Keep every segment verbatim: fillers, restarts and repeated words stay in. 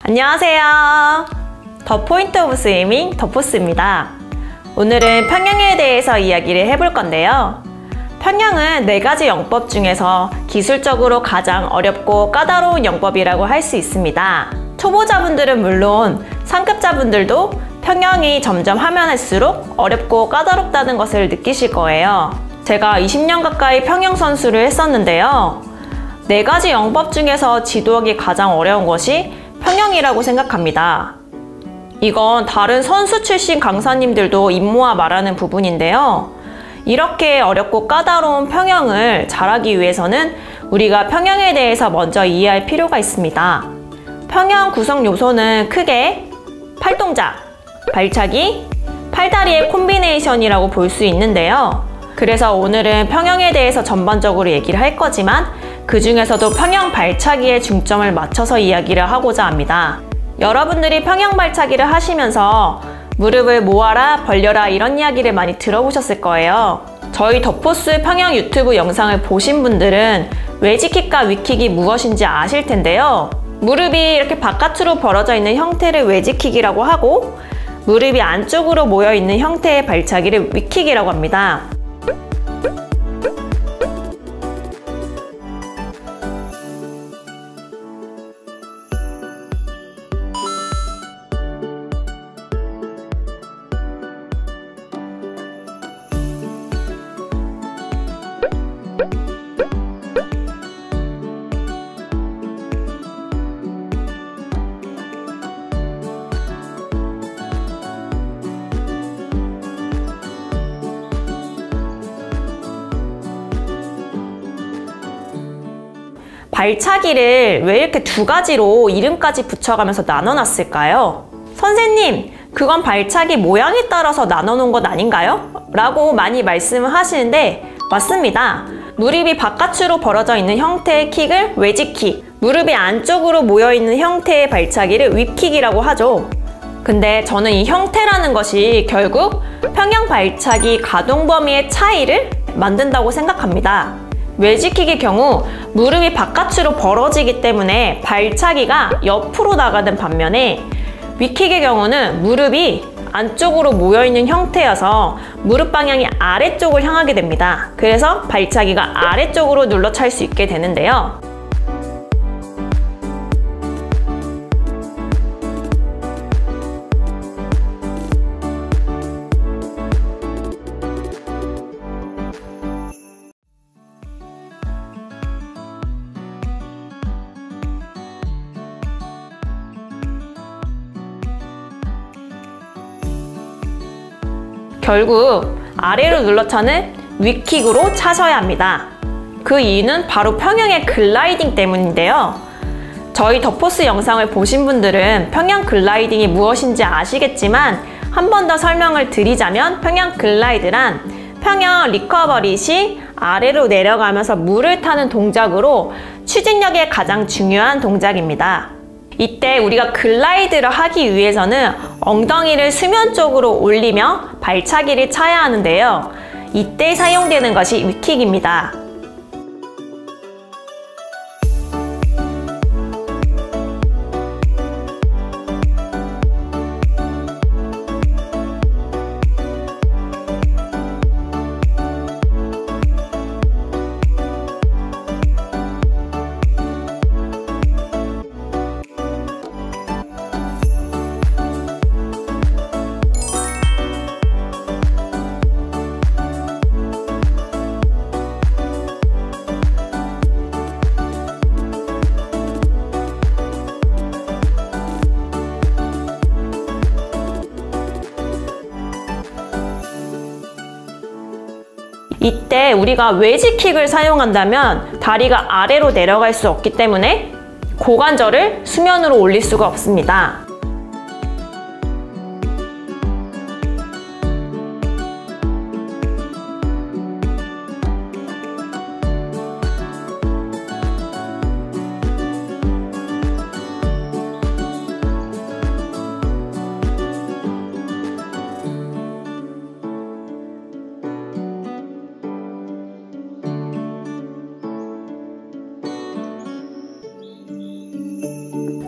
안녕하세요. 더 포인트 오브 스위밍 더포스입니다. 오늘은 평영에 대해서 이야기를 해볼 건데요. 평영은 네 가지 영법 중에서 기술적으로 가장 어렵고 까다로운 영법이라고 할 수 있습니다. 초보자분들은 물론 상급자분들도 평영이 점점 하면 할수록 어렵고 까다롭다는 것을 느끼실 거예요. 제가 이십 년 가까이 평영 선수를 했었는데요. 네 가지 영법 중에서 지도하기 가장 어려운 것이 평영이라고 생각합니다. 이건 다른 선수 출신 강사님들도 입모아 말하는 부분인데요. 이렇게 어렵고 까다로운 평영을 잘하기 위해서는 우리가 평영에 대해서 먼저 이해할 필요가 있습니다. 평영 구성 요소는 크게 팔동작, 발차기, 팔다리의 콤비네이션이라고 볼 수 있는데요. 그래서 오늘은 평영에 대해서 전반적으로 얘기를 할 거지만 그 중에서도 평영 발차기에 중점을 맞춰서 이야기를 하고자 합니다. 여러분들이 평영 발차기를 하시면서 무릎을 모아라, 벌려라 이런 이야기를 많이 들어보셨을 거예요. 저희 더포스 평영 유튜브 영상을 보신 분들은 외지킥과 위킥이 무엇인지 아실 텐데요. 무릎이 이렇게 바깥으로 벌어져 있는 형태를 외지킥이라고 하고 무릎이 안쪽으로 모여 있는 형태의 발차기를 위킥이라고 합니다. 발차기를 왜 이렇게 두 가지로 이름까지 붙여가면서 나눠놨을까요? 선생님, 그건 발차기 모양에 따라서 나눠놓은 것 아닌가요? 라고 많이 말씀을 하시는데 맞습니다. 무릎이 바깥으로 벌어져 있는 형태의 킥을 외지킥, 무릎이 안쪽으로 모여있는 형태의 발차기를 윗킥이라고 하죠. 근데 저는 이 형태라는 것이 결국 평영 발차기 가동 범위의 차이를 만든다고 생각합니다. 외지킥의 경우 무릎이 바깥으로 벌어지기 때문에 발차기가 옆으로 나가는 반면에 위킥의 경우는 무릎이 안쪽으로 모여있는 형태여서 무릎 방향이 아래쪽을 향하게 됩니다. 그래서 발차기가 아래쪽으로 눌러 찰 수 있게 되는데요. 결국 아래로 눌러차는 위킥으로 차셔야 합니다. 그 이유는 바로 평영의 글라이딩 때문인데요. 저희 더포스 영상을 보신 분들은 평영 글라이딩이 무엇인지 아시겠지만 한 번 더 설명을 드리자면 평영 글라이드란 평영 리커버리 시 아래로 내려가면서 물을 타는 동작으로 추진력에 가장 중요한 동작입니다. 이때 우리가 글라이드를 하기 위해서는 엉덩이를 수면 쪽으로 올리며 발차기를 차야 하는데요. 이때 사용되는 것이 위킥입니다. 이때 우리가 외지킥을 사용한다면 다리가 아래로 내려갈 수 없기 때문에 고관절을 수면으로 올릴 수가 없습니다.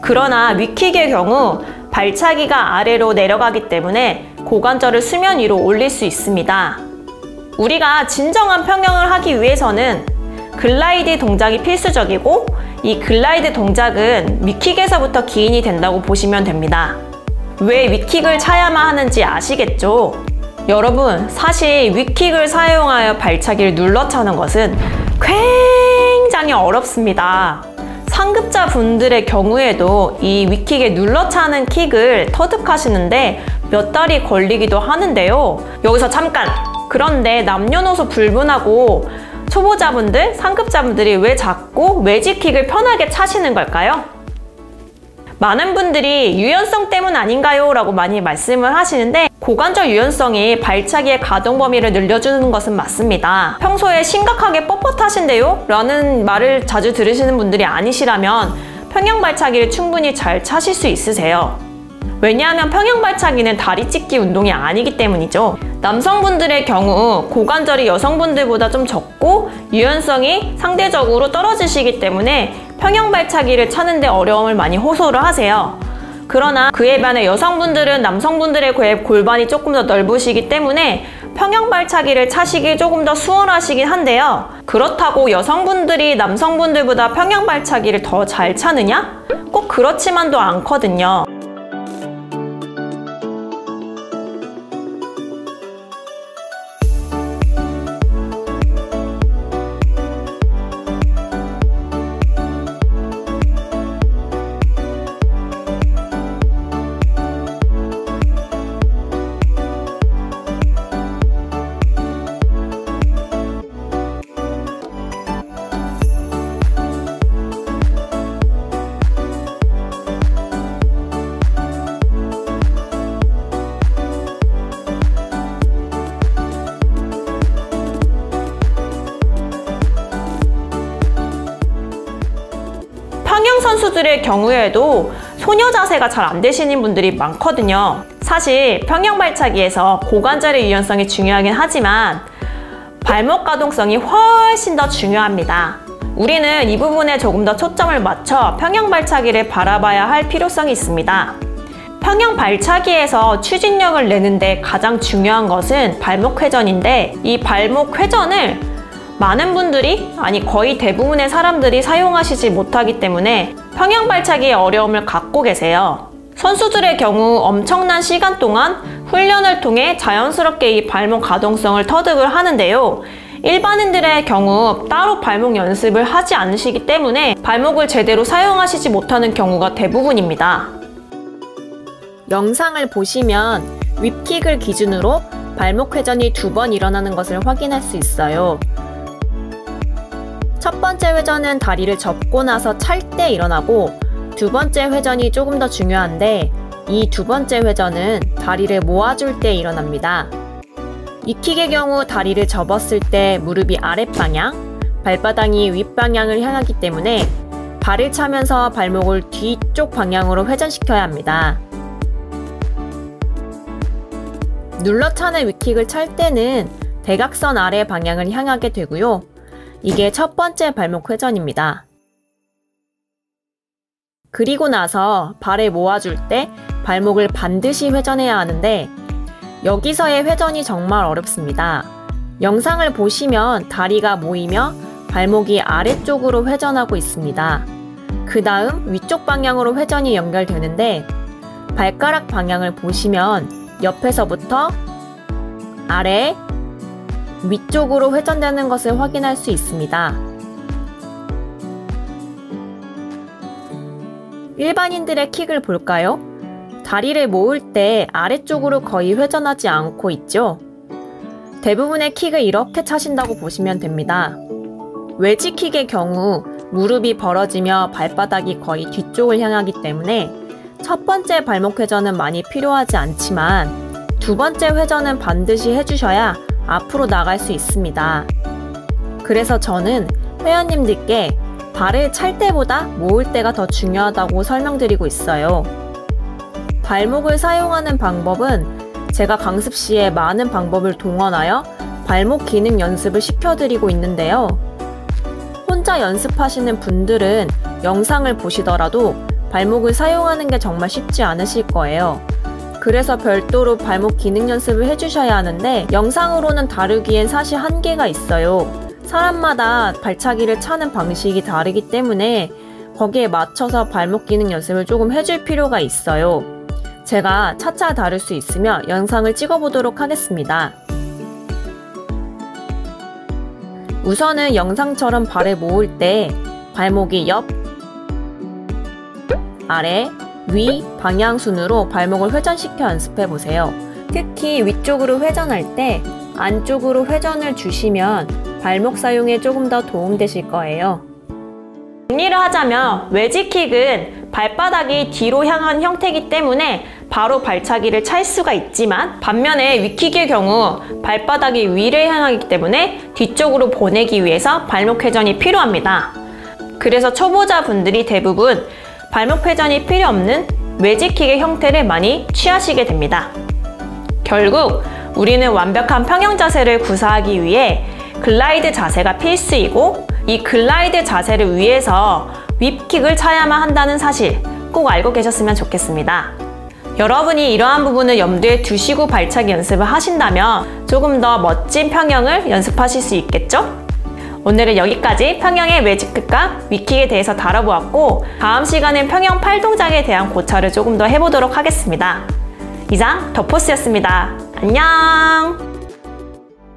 그러나 위킥의 경우 발차기가 아래로 내려가기 때문에 고관절을 수면 위로 올릴 수 있습니다. 우리가 진정한 평형을 하기 위해서는 글라이드 동작이 필수적이고 이 글라이드 동작은 위킥에서부터 기인이 된다고 보시면 됩니다. 왜 위킥을 차야만 하는지 아시겠죠? 여러분, 사실 위킥을 사용하여 발차기를 눌러 차는 것은 굉장히 어렵습니다. 상급자 분들의 경우에도 이 위킥에 눌러 차는 킥을 터득하시는데 몇 달이 걸리기도 하는데요. 여기서 잠깐! 그런데 남녀노소 불문하고 초보자분들, 상급자분들이 왜 자꾸 외지킥을 편하게 차시는 걸까요? 많은 분들이 유연성 때문 아닌가요? 라고 많이 말씀을 하시는데 고관절 유연성이 발차기의 가동 범위를 늘려주는 것은 맞습니다. 평소에 심각하게 뻣뻣하신데요? 라는 말을 자주 들으시는 분들이 아니시라면 평형 발차기를 충분히 잘 차실 수 있으세요. 왜냐하면 평형 발차기는 다리 찢기 운동이 아니기 때문이죠. 남성분들의 경우 고관절이 여성분들보다 좀 적고 유연성이 상대적으로 떨어지시기 때문에 평형 발차기를 차는데 어려움을 많이 호소를 하세요. 그러나 그에 반해 여성분들은 남성분들의 골반이 조금 더 넓으시기 때문에 평형 발차기를 차시기 조금 더 수월하시긴 한데요. 그렇다고 여성분들이 남성분들보다 평형 발차기를 더 잘 차느냐? 꼭 그렇지만도 않거든요. 평형 선수들의 경우에도 소녀 자세가 잘 안 되시는 분들이 많거든요. 사실 평형 발차기에서 고관절의 유연성이 중요하긴 하지만 발목 가동성이 훨씬 더 중요합니다. 우리는 이 부분에 조금 더 초점을 맞춰 평형 발차기를 바라봐야 할 필요성이 있습니다. 평형 발차기에서 추진력을 내는데 가장 중요한 것은 발목 회전인데 이 발목 회전을 많은 분들이, 아니 거의 대부분의 사람들이 사용하시지 못하기 때문에 평형 발차기에 어려움을 갖고 계세요. 선수들의 경우 엄청난 시간 동안 훈련을 통해 자연스럽게 이 발목 가동성을 터득을 하는데요. 일반인들의 경우 따로 발목 연습을 하지 않으시기 때문에 발목을 제대로 사용하시지 못하는 경우가 대부분입니다. 영상을 보시면 윗킥을 기준으로 발목 회전이 두 번 일어나는 것을 확인할 수 있어요. 첫 번째 회전은 다리를 접고 나서 찰 때 일어나고 두 번째 회전이 조금 더 중요한데 이 두 번째 회전은 다리를 모아줄 때 일어납니다. 이 킥의 경우 다리를 접었을 때 무릎이 아랫방향, 발바닥이 윗방향을 향하기 때문에 발을 차면서 발목을 뒤쪽 방향으로 회전시켜야 합니다. 눌러차는 윗킥을 찰 때는 대각선 아래 방향을 향하게 되고요. 이게 첫 번째 발목 회전입니다. 그리고 나서 발을 모아줄 때 발목을 반드시 회전해야 하는데 여기서의 회전이 정말 어렵습니다. 영상을 보시면 다리가 모이며 발목이 아래쪽으로 회전하고 있습니다. 그 다음 위쪽 방향으로 회전이 연결되는데 발가락 방향을 보시면 옆에서부터 아래, 위쪽으로 회전되는 것을 확인할 수 있습니다. 일반인들의 킥을 볼까요? 다리를 모을 때 아래쪽으로 거의 회전하지 않고 있죠? 대부분의 킥을 이렇게 차신다고 보시면 됩니다. 웨지킥의 경우 무릎이 벌어지며 발바닥이 거의 뒤쪽을 향하기 때문에 첫 번째 발목 회전은 많이 필요하지 않지만 두 번째 회전은 반드시 해주셔야 앞으로 나갈 수 있습니다. 그래서 저는 회원님들께 발을 찰 때보다 모을 때가 더 중요하다고 설명드리고 있어요. 발목을 사용하는 방법은 제가 강습 시에 많은 방법을 동원하여 발목 기능 연습을 시켜드리고 있는데요. 혼자 연습하시는 분들은 영상을 보시더라도 발목을 사용하는 게 정말 쉽지 않으실 거예요. 그래서 별도로 발목 기능 연습을 해주셔야 하는데 영상으로는 다루기엔 사실 한계가 있어요. 사람마다 발차기를 차는 방식이 다르기 때문에 거기에 맞춰서 발목 기능 연습을 조금 해줄 필요가 있어요. 제가 차차 다룰 수 있으면 영상을 찍어보도록 하겠습니다. 우선은 영상처럼 발을 모을 때 발목이 옆, 아래, 위 방향 순으로 발목을 회전시켜 연습해 보세요. 특히 위쪽으로 회전할 때 안쪽으로 회전을 주시면 발목 사용에 조금 더 도움되실 거예요. 정리를 하자면 웨지킥은 발바닥이 뒤로 향한 형태이기 때문에 바로 발차기를 찰 수가 있지만 반면에 위킥의 경우 발바닥이 위를 향하기 때문에 뒤쪽으로 보내기 위해서 발목 회전이 필요합니다. 그래서 초보자분들이 대부분 발목 회전이 필요 없는 웨지킥의 형태를 많이 취하시게 됩니다. 결국 우리는 완벽한 평형 자세를 구사하기 위해 글라이드 자세가 필수이고 이 글라이드 자세를 위해서 윕킥을 차야만 한다는 사실 꼭 알고 계셨으면 좋겠습니다. 여러분이 이러한 부분을 염두에 두시고 발차기 연습을 하신다면 조금 더 멋진 평형을 연습하실 수 있겠죠? 오늘은 여기까지 평형의 웨지킥과 윕킥에 대해서 다뤄보았고 다음 시간엔 평형 팔 동작에 대한 고찰을 조금 더 해보도록 하겠습니다. 이상 더포스였습니다. 안녕!